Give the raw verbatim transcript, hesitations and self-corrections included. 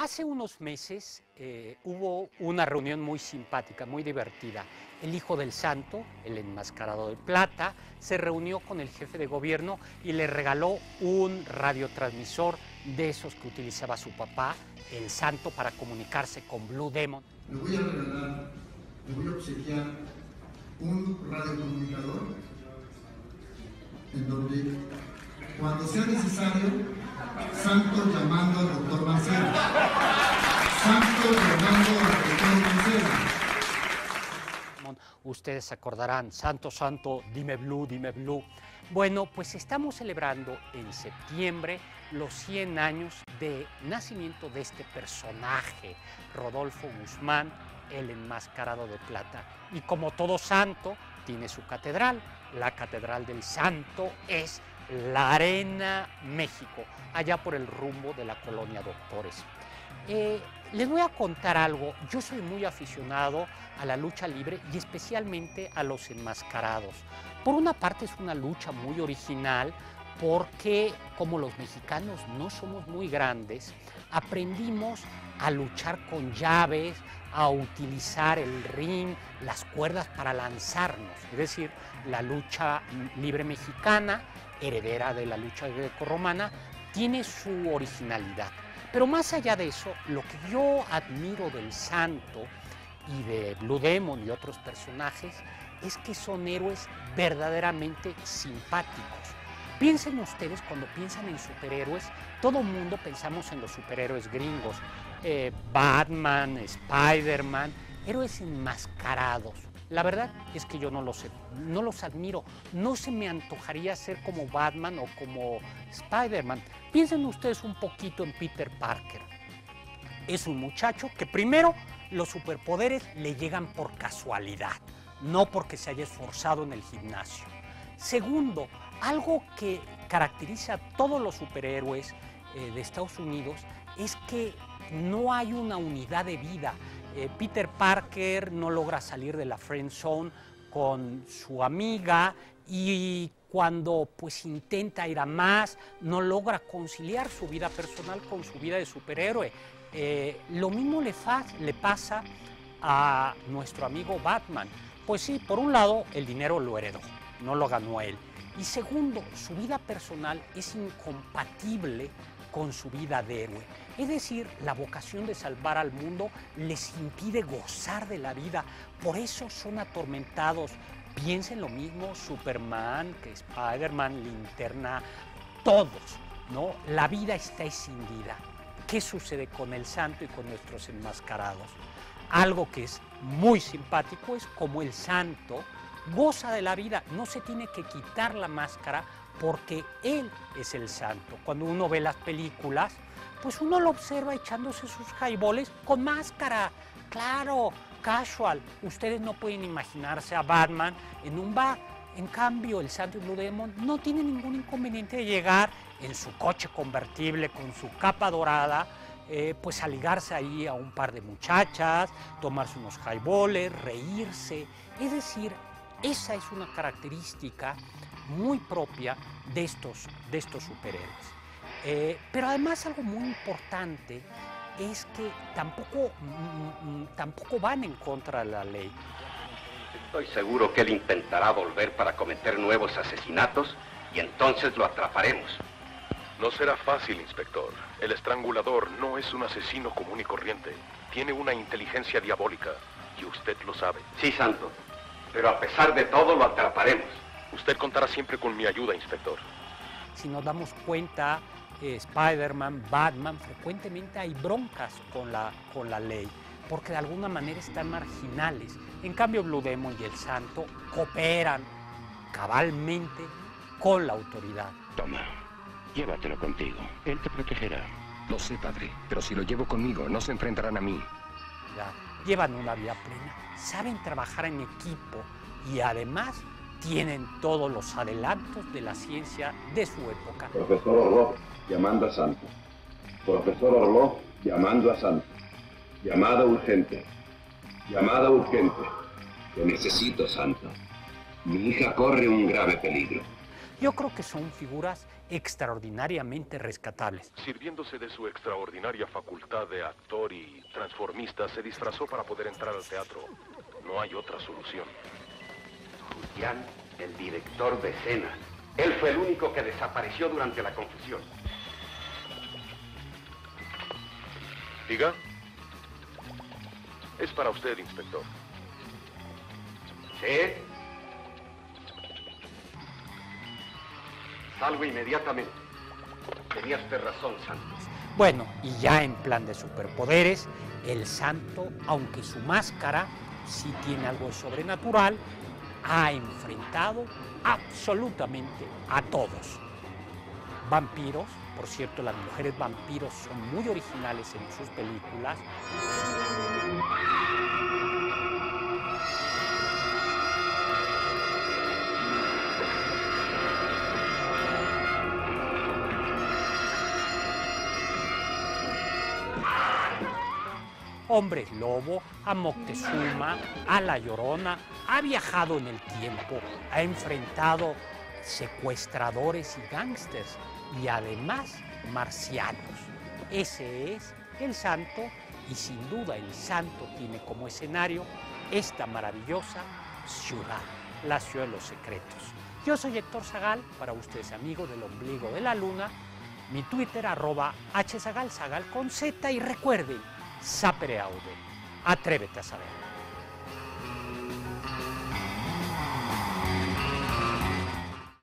Hace unos meses eh, hubo una reunión muy simpática, muy divertida. El hijo del santo, el enmascarado de plata, se reunió con el jefe de gobierno y le regaló un radiotransmisor de esos que utilizaba su papá, el santo, para comunicarse con Blue Demon. Le voy a regalar, le voy a obsequiar un radiocomunicador en donde, cuando sea necesario, santo llamando al doctor Mancera. Santo llamando al doctor Mancera. Ustedes se acordarán, santo, santo, dime Blue, dime Blue. Bueno, pues estamos celebrando en septiembre los cien años de nacimiento de este personaje, Rodolfo Guzmán, el enmascarado de plata. Y como todo santo, tiene su catedral. La Catedral del Santo es la Arena México, allá por el rumbo de la Colonia Doctores. Eh, les voy a contar algo. Yo soy muy aficionado a la lucha libre y especialmente a los enmascarados. Por una parte es una lucha muy original porque, como los mexicanos no somos muy grandes, aprendimos a luchar con llaves, a utilizar el ring, las cuerdas para lanzarnos. Es decir, la lucha libre mexicana, heredera de la lucha grecorromana, tiene su originalidad. Pero más allá de eso, lo que yo admiro del santo y de Blue Demon y otros personajes es que son héroes verdaderamente simpáticos. Piensen ustedes, cuando piensan en superhéroes, todo mundo pensamos en los superhéroes gringos, eh, Batman, Spider-Man, héroes enmascarados. La verdad es que yo no los, no los admiro, no se me antojaría ser como Batman o como Spider-Man. Piensen ustedes un poquito en Peter Parker. Es un muchacho que primero los superpoderes le llegan por casualidad, no porque se haya esforzado en el gimnasio. Segundo, algo que caracteriza a todos los superhéroes eh, de Estados Unidos es que no hay una unidad de vida. Eh, Peter Parker no logra salir de la friend zone con su amiga y cuando pues intenta ir a más, no logra conciliar su vida personal con su vida de superhéroe. Eh, lo mismo le, fa le pasa a nuestro amigo Batman. Pues sí, por un lado, el dinero lo heredó, no lo ganó él. Y segundo, su vida personal es incompatible con su vida de héroe. Es decir, la vocación de salvar al mundo les impide gozar de la vida. Por eso son atormentados. Piensen lo mismo Superman, que Spider-Man, Linterna, todos, ¿no? La vida está escindida. ¿Qué sucede con el santo y con nuestros enmascarados? Algo que es muy simpático es como el santo goza de la vida, no se tiene que quitar la máscara porque él es el santo. Cuando uno ve las películas, pues uno lo observa echándose sus highballs con máscara. Claro, casual. Ustedes no pueden imaginarse a Batman en un bar. En cambio, el santo y Blue Demon no tiene ningún inconveniente de llegar en su coche convertible con su capa dorada, eh, pues a ligarse ahí a un par de muchachas, tomarse unos highballs, reírse. Es decir, esa es una característica muy propia de estos, de estos superhéroes. Eh, pero además algo muy importante es que tampoco, mm, tampoco van en contra de la ley. Estoy seguro que él intentará volver para cometer nuevos asesinatos y entonces lo atraparemos. No será fácil, inspector. El estrangulador no es un asesino común y corriente. Tiene una inteligencia diabólica y usted lo sabe. Sí, santo. Pero a pesar de todo lo atraparemos. Usted contará siempre con mi ayuda, inspector. Si nos damos cuenta, eh, Spider-Man, Batman, frecuentemente hay broncas con la, con la ley, porque de alguna manera están marginales. En cambio, Blue Demon y el santo cooperan cabalmente con la autoridad. Toma, llévatelo contigo. Él te protegerá. Lo sé, padre, pero si lo llevo conmigo, no se enfrentarán a mí. Ya, llevan una vida plena, saben trabajar en equipo y además tienen todos los adelantos de la ciencia de su época. Profesor Orlov, llamando a Santo. Profesor Orlov, llamando a Santo. Llamada urgente. Llamada urgente. Te necesito, Santo. Mi hija corre un grave peligro. Yo creo que son figuras extraordinariamente rescatables. Sirviéndose de su extraordinaria facultad de actor y transformista, se disfrazó para poder entrar al teatro. No hay otra solución. Julián, el director de escena. Él fue el único que desapareció durante la confusión. Diga. Es para usted, inspector. ¿Sí? Salgo inmediatamente. Tenía usted razón, Santos. Bueno, y ya en plan de superpoderes, el santo, aunque su máscara sí tiene algo sobrenatural, ha enfrentado absolutamente a todos. Vampiros, por cierto, las mujeres vampiros son muy originales en sus películas. Hombres lobo, a Moctezuma, a La Llorona, ha viajado en el tiempo, ha enfrentado secuestradores y gángsters y además marcianos. Ese es el santo y sin duda el santo tiene como escenario esta maravillosa ciudad, la ciudad de los secretos. Yo soy Héctor Zagal, para ustedes amigo del ombligo de la luna, mi Twitter arroba hzagal, zagal con Z y recuerden, sapere aude, atrévete a saber.